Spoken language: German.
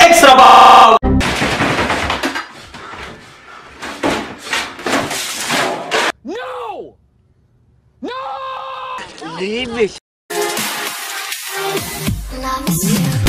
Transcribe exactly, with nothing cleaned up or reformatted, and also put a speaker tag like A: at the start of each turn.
A: extra ball.
B: No! No!
C: Lieb ich.
D: Love is you.